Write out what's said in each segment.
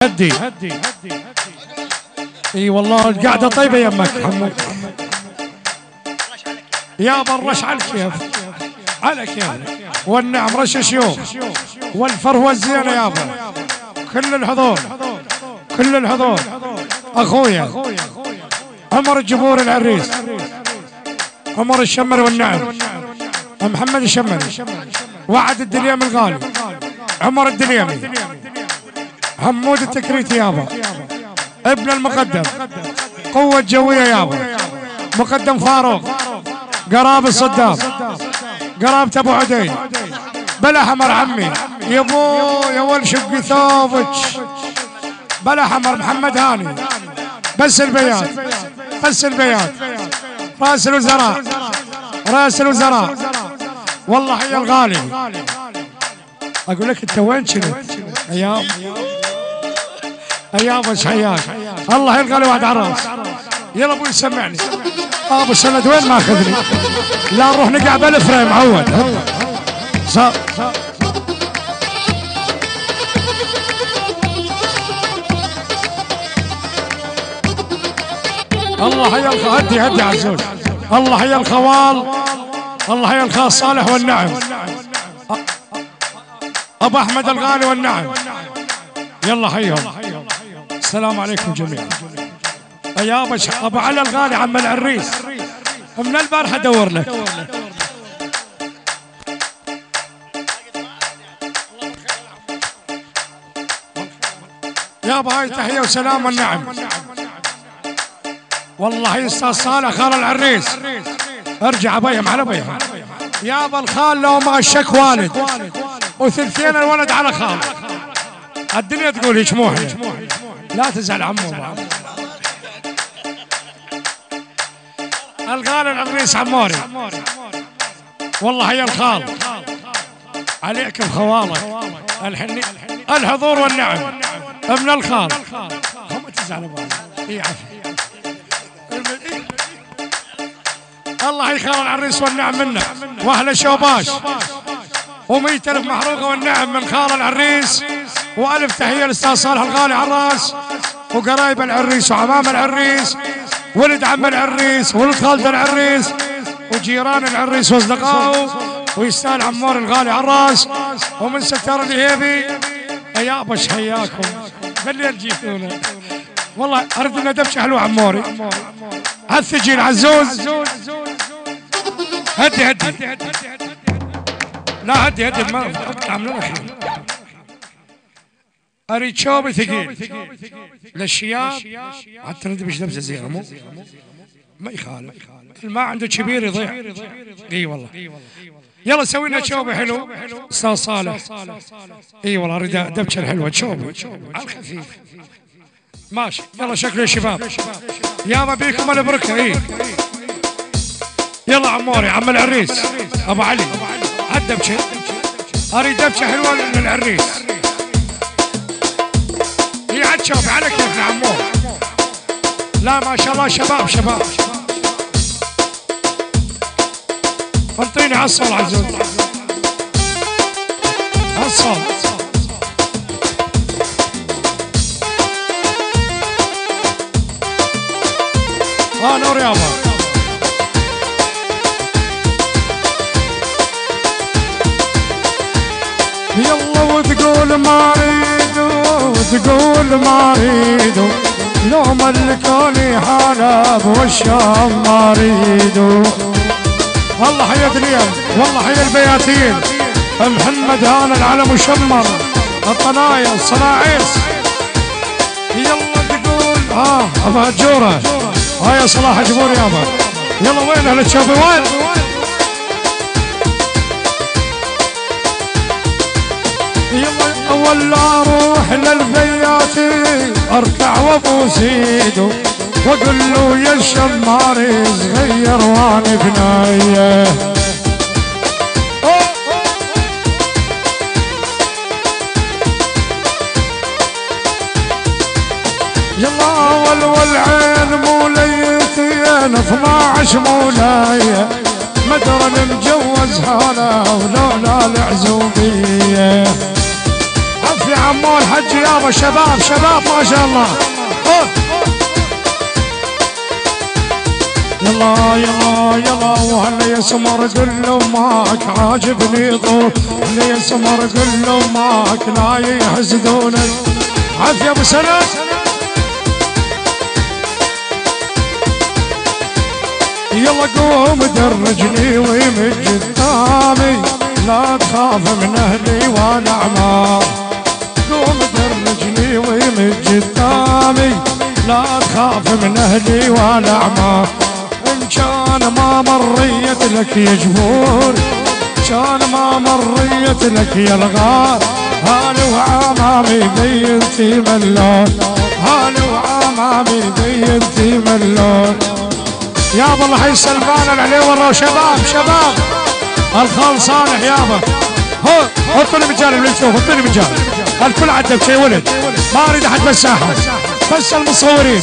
هدي اي والله القعده طيبه يمك حمود يابا الرش على الكيف على كيف والنعم رش شيوخ والفروه الزينه يابا كل الحضور كل الحضور اخويا عمر الجبور العريس عمر الشمر والنعم محمد الشمري وعد الدليمي الغالي عمر الدليمي حمود التكريتي يابا ابن المقدم قوة جوية يابا مقدم فاروق قراب الصدام قرابة ابو عدي بلا حمر عمي يبو يا ول شقي ثوبك بلا حمر محمد هاني بس البيات بس البيات راس الوزراء راس الوزراء والله يا الغالي اقول لك انت وين كنت ايام ايام وش حياك الله يلقى واحد على الراس يلا ابوي سمعني ابو سند وين ماخذني لا نروح نقع بالفريم عود صار الله يا الخ هدي عزوز الله يا الخوال الله يا الخال صالح والنعم ابو احمد الغالي والنعم يلا حيهم السلام عليكم جميعا يا ابو علي الغالي عم العريس من البارحه ادور لك يابا هاي تحيه وسلام والنعم والله يا استاذ صالح خال العريس ارجع بيهم على بيهم يابا الخال لو ما شك والد وثلثين الولد على خال الدنيا تقول هيك مو لا تزعل عمو الغالي العريس عموري والله يا الخال عليك بخوالك الحني الحضور والنعم ابن الخال ما تزعل ابوي الله يخال العريس والنعم منه واهل شوباش و100 ألف محروقه والنعم من خال العريس والف تحيه للاستاذ صالح الغالي على الراس وقرايب العريس وعمام العريس ولد عم العريس ولد خالد العريس وجيران العريس واصدقائه ويستاهل عمور الغالي على الراس ومن ستار الهيبي يا بش حياكم بالليل جيتونا والله اريد لنا دبشه حلوه عموري هالثجين عزوز هدي لا هدي ما تعملون خير اريد شوبي ثقيل للشياب حتى ندي بش دبسه زينه مو ما يخالف ما عنده كبير يضيع اي والله يلا سوي لنا شوبي حلو استاذ صالح اي والله اريد دبشه الحلوه شوبي على الخفيف ماشي يلا شكله يا شباب يابا بيكم البركه اي يلا عموري عم العريس ابو علي هالدبشه اريد دبشه حلوه للعريس هي عاد شوفي على كيفنا عمور لا ما شاء الله شباب انطيني عالصول عزوز عالصول نور يابا يلا وتقول ما اريد لو ملكوني حلب والشام ما اريد والله حيا اليوم والله حيا البياتين محمد هان العلم وشمر الطنايا الصناعيس يلا تقول ابو هجوره هاي صلاح جبور يابا يلا وين اهل تشوفي وين يلا اول اروح للبياتي اركع وابوس ايده واقول له يا الشماري صغير واني بنايه يلا اول والعين موليتين 12 مولايه مدرن مجوز هلا ولولا العزوبيه عفي عمو الحج يابا شباب شباب ما شاء الله. يلا يلا يلا وهلا يا سمر قل له ماك عاجبني ضوء، هلا يا سمر قل له ماك لا يحسدونك. عافية ابو سند. يلا قوم درجني ويمج قدامي، لا تخاف من اهلي ولا عمار. قوم درجني ويمج قدامي، لا تخاف من اهلي ولا عمار. ان كان ما مريت لك يا جبور، كان ما مريت لك يا الغار. هالي وعمامي بينتي ملون، هالي وعمامي بينتي ملون. يابا الله حي سلمان العليورة وشباب شباب الخال صالح يابا. هو حطوا لي مجال اللي يشوف، حطوا لي مجال الكل عدل شي ولد، ما اريد احد بالساحه بس المصورين.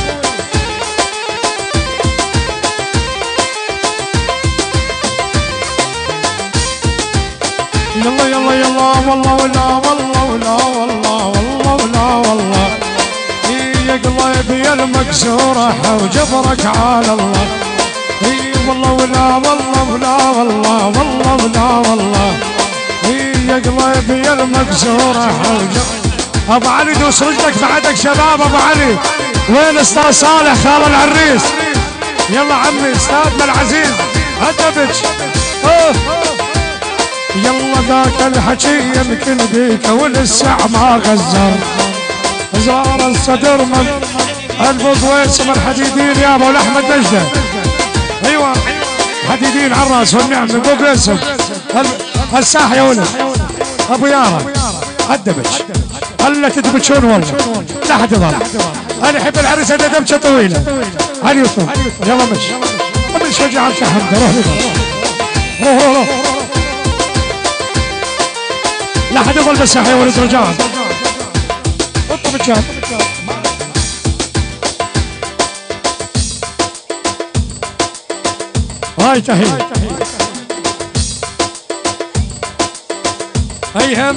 يلا يلا يلا والله ولا والله ولا والله والله ولا والله. يا قلبي يا المكسورة وجبرك على الله. اي والله ولا والله ولا والله والله ولا والله. يا قلبي يا المكسورة ابو علي دوس رجلك بعدك شباب. ابو علي وين استاذ صالح خال العريس؟ يلا عمي استاذنا العزيز هدبج. يلا ذاك الحكي يمكن بيك ولسع ما غزر، زار الصدر من البضويس من حديدين يابا والاحمد نجده. ايوه حديدين على الراس والنعم من ابو قاسم الساحه يا ولد. ابو يارا الدبج هلا تدبجون والله لا حد يضل. انا احب العريس هذا دبجه طويله على اليوتيوب. يلا مش من شجع الحمد. روح روح روح لا حد يضل بالساحه يا ولد رجال. حطوا بالجام. هاي تحية ايهم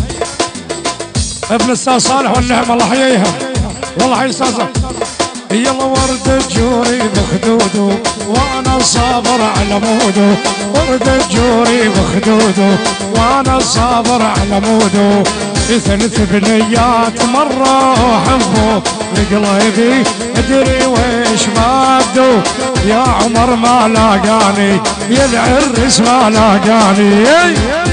ابن الاستاذ صالح والنعم الله حييهم والله حي الاستاذ. يلا ورد الجوري بخدوده وانا صابر على موده، ورد الجوري بخدوده وانا صابر على موده. ثلاث بنيات مرة حبه لقلبي ادري ويش ما ابدو. يا عمر ما لاقاني يا العرس ما لاقاني.